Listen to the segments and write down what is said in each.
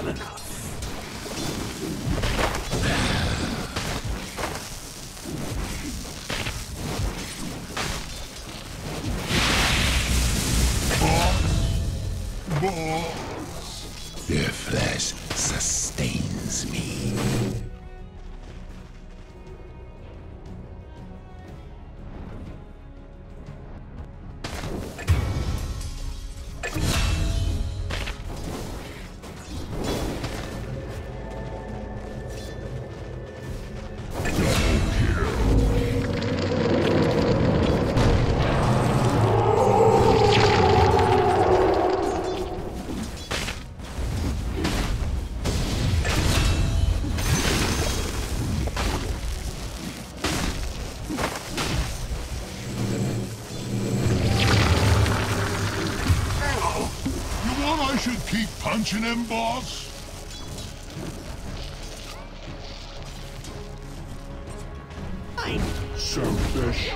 enough. Their flesh sustains me. I should keep punching him, boss. I'm Selfish.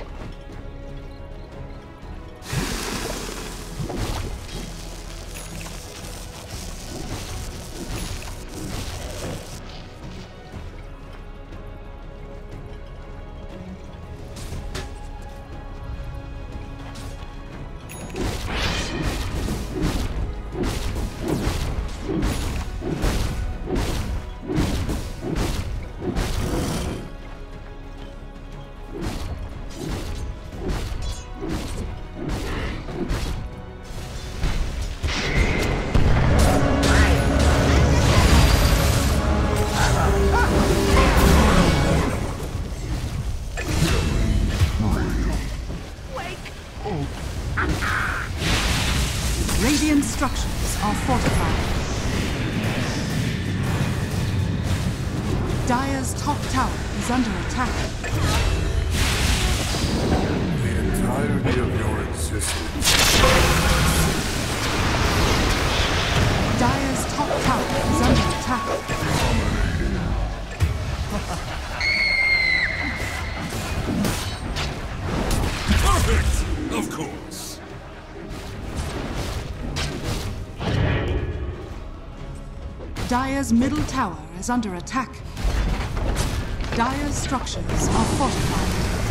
Radiant structures are fortified. Dire's top tower is under attack. The entirety of your existence. Dire's top tower is under attack. perfect, of course. Dire's middle tower is under attack. Dire's structures are fortified.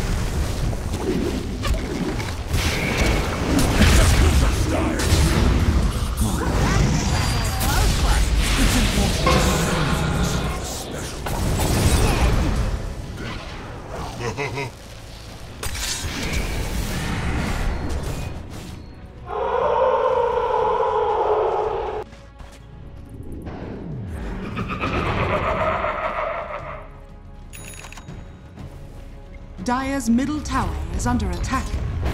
Dire's middle tower is under attack.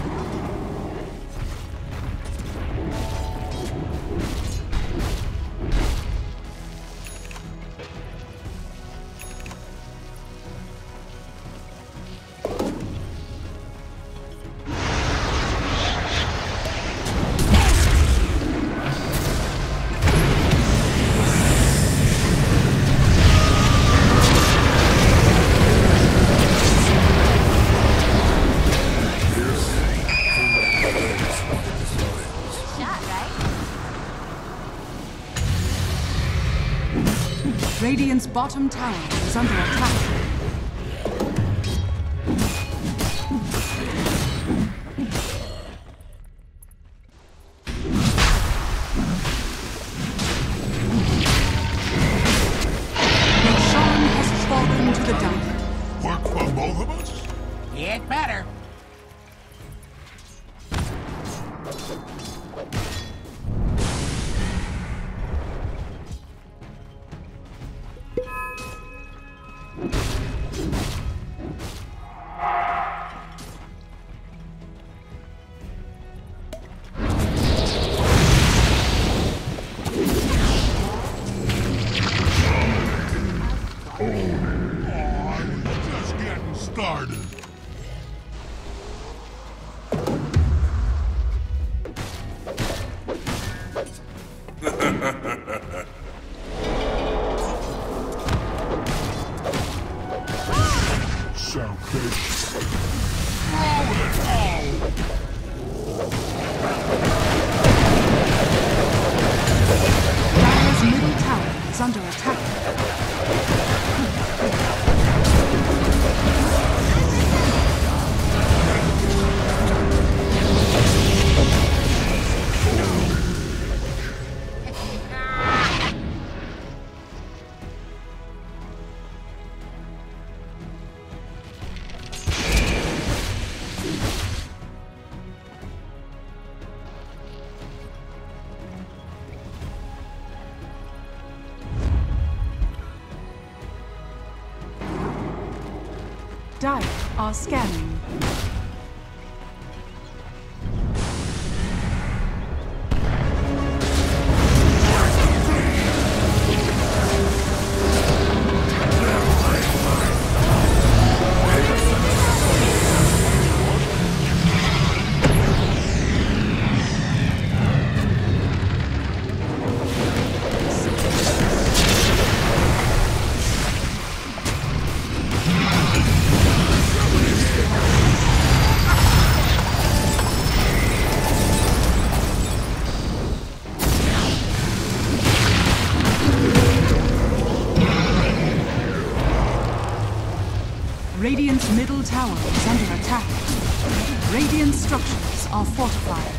Radiant's bottom tower is under attack. Roshan has fallen to the Dire. Work for both of us? It better. Just getting started. Selfish. Throw it out! Dire's middle tower is is under attack. Dire are scanning. Radiant's middle tower is under attack. Radiant structures are fortified.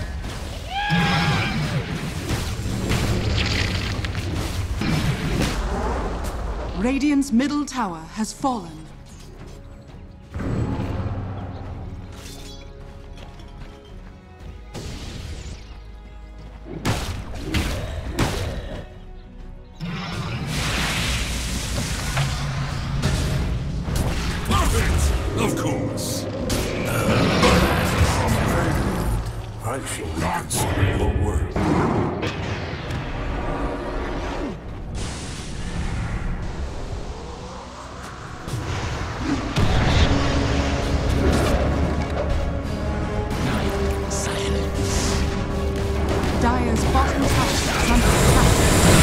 Radiant's middle tower has fallen. Of course. I shall reconsider your word. Silence. Dire's bottom tower is under attack.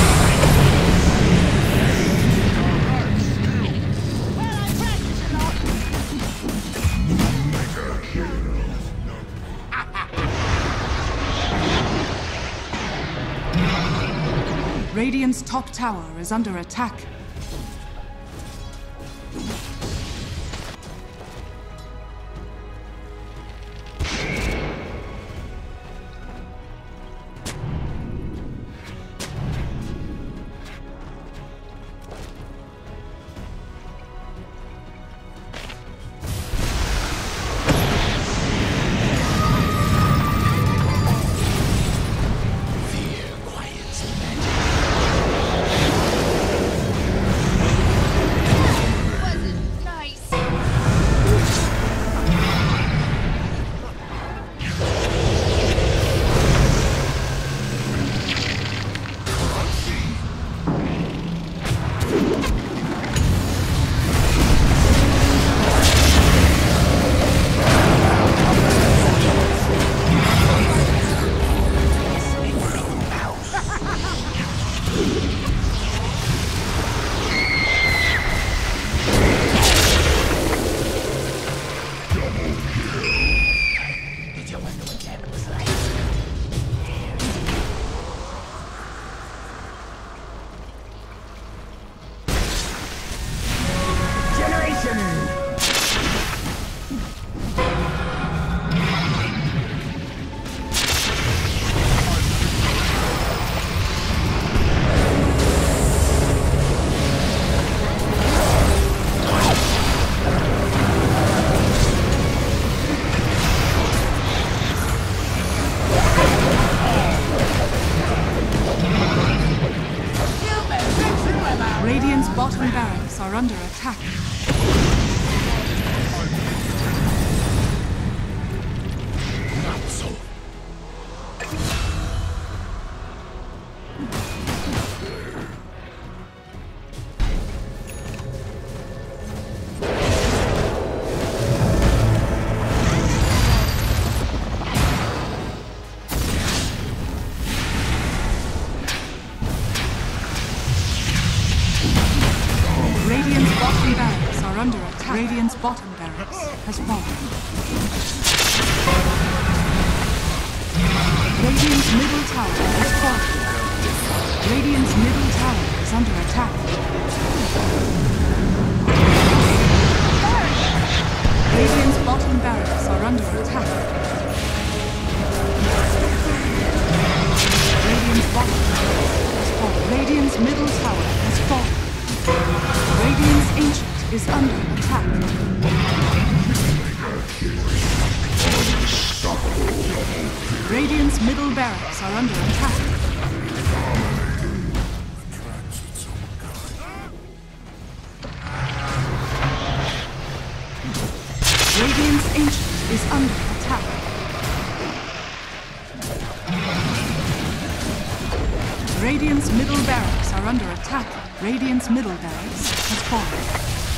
Radiant's top tower is under attack. Radiant's bottom barracks are under attack. Not so. Radiant's bottom barracks are under attack. Radiant's bottom barracks has fallen. Radiant's middle tower has fallen. Radiant's middle tower is is under attack. Radiant's bottom barracks are under attack. Radiant's bottom barracks has fallen. Radiant's middle tower has fallen. Radiant's ancient is under attack. Radiant's middle barracks are under attack. Radiant's ancient is under attack. Radiant's middle barracks are under attack. Radiant's middle barracks has fallen.